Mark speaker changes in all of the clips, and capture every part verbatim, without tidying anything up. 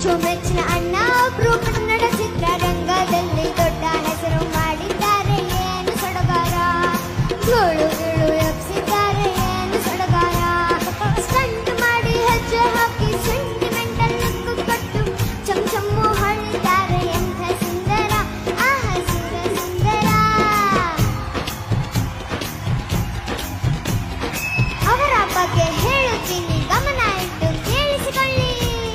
Speaker 1: ಅಚ್ಚುಮೆಚ್ಚಿನ ಅಣ್ಣ ಒಬ್ರು ಕನ್ನಡ ಚಿತ್ರರಂಗದಲ್ಲಿ ದೊಡ್ಡ ಹೆಸರು ಮಾಡಿದ್ದಾರೆ, ಏನು ಸಡಗಾರ. ಧೂಳು ಧೂಳು ಎಬ್ಸಿದ್ದಾರೆ, ಏನು ಸಡಗಾರ. ಸ್ಟಂಟ್ ಮಾಡಿ ಹೆಜ್ಜೆ ಹಾಕಿ ಸೆಂಟಿಮೆಂಟಲ್ ಲುಕ್ ಕೊಟ್ಟು ಚಮ್ ಚಮ್ಮು ಹೊಳಿತಾರೆ, ಎಂಥ ಸುಂದರ ಆಹ ಸುರ ಸುಂದರ. ಅವರ ಬಗ್ಗೆ ಹೇಳುತ್ತೀನಿ, ಗಮನ ಇಟ್ಟು ಕೇಳಿಸಿಕೊಳ್ಳಿ.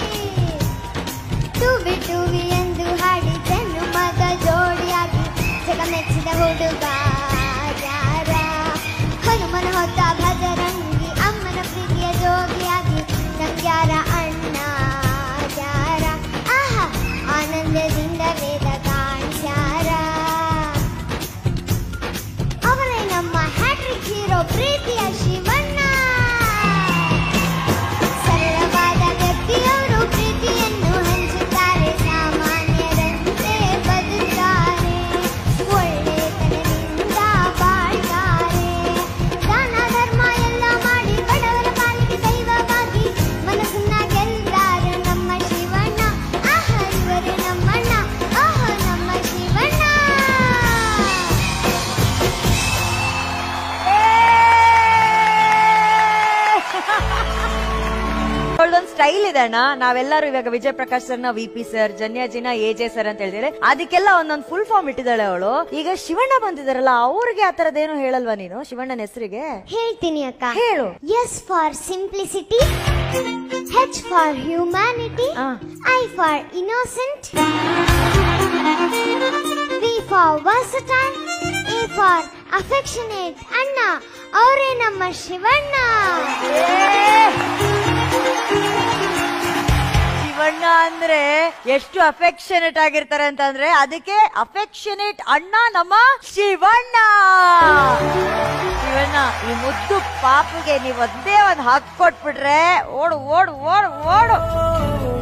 Speaker 1: ಟೂವಿ ಟೂವಿ ಎಂದು ಹಾಡಿದೆನು ಮಗ ಜೋಡಿಯಾಗಿ, ಜಗ ಮೆಚ್ಚಿದ ಹುಡುಗ ಯಾರ. ಹನುಮನ ಹೊತ್ತ ಭಜರಂಗಿ, ಅಮ್ಮನ ಪ್ರೀತಿಯ ಜೋಗಿಯಾಗಿ, ನಂಗ್ಯಾರ ಅಣ್ಣ ಯಾರ. ಆಹ ಆನಂದದಿಂದ ವೇದ ಕಾಣ್ಸ್ಯಾರ. ಅವರೇ ನಮ್ಮ ಹ್ಯಾಟ್ರಿಕ್ ಹೀರೋ ಪ್ರೀತಿಯ ಶಿವಣ್ಣ. ಸರಳವಾದ ವ್ಯಕ್ತಿಯವರು ಪ್ರೀತಿಯನ್ನು ಹಂಚುತ್ತಾರೆ, ಸಾಮಾನ್ಯರಂತೆ ಬದುಕ್ತಾರೆ, ಒಳ್ಳೆತನದಿಂದ ಬಾಳ್ತಾರೆ. ದಾನ ಧರ್ಮ ಎಲ್ಲ ಮಾಡಿ ಬಡವರ ಪಾಲಿಗೆ ದೈವವಾಗಿ ಮನಸ್ಸನ್ನ ಗೆಲ್ತಾರೆ ನಮ್ಮ ಶಿವಣ್ಣ. ಆಹ ಇವರೇ ನಮ್ಮಣ್ಣ, ಆಹ ನಮ್ಮ ಶಿವಣ್ಣ.
Speaker 2: ಅವಳದೊಂದು ಸ್ಟೈಲ್ ಇದೆ ಅಣ್ಣ. ನಾವೆಲ್ಲರೂ ಇವಾಗ ವಿಜಯ್ ಪ್ರಕಾಶ್ ಸರ್ ನ ವಿ ಪಿ ಸರ್, ಜನ್ಯಾಜಿನ ಎ ಜೆ ಸರ್ ಅಂತ ಹೇಳಿದ್ರೆ ಅದಕ್ಕೆಲ್ಲ ಒಂದೊಂದು ಫುಲ್ ಫಾರ್ಮ್ ಇಟ್ಟಿದ್ದಾಳೆ ಅವಳು. ಈಗ ಶಿವಣ್ಣ ಬಂದಿದಾರಲ್ಲ, ಅವ್ರಿಗೆ ಆ ತರದೇನು ಹೇಳಲ್ವಾ ನೀನು ಶಿವಣ್ಣನ ಹೆಸರಿಗೆ?
Speaker 1: ಹೇಳ್ತೀನಿ ಅಕ್ಕ,
Speaker 2: ಹೇಳು.
Speaker 1: S for simplicity, H for humanity, I for innocent, V for versatile, A for affectionate. ಅಣ್ಣ ಅವರೇ ನಮ್ಮ ಶಿವಣ್ಣ.
Speaker 2: ಶಿವಣ್ಣ ಅಂದ್ರೆ ಎಷ್ಟು ಅಫೆಕ್ಷನೇಟ್ ಆಗಿರ್ತಾರೆ ಅಂತಂದ್ರೆ ಅದಕ್ಕೆ ಅಫೆಕ್ಷನೇಟ್ ಅಣ್ಣ ನಮ್ಮ ಶಿವಣ್ಣ. ಶಿವಣ್ಣ ಈ ಮುದ್ದು ಪಾಪುಗೆ ನೀವ್ ಒಂದೇ ಒಂದ್ ಹಾಕೊಟ್ಬಿಟ್ರೆ ಓಡು ಓಡು ಓಡು ಓಡು.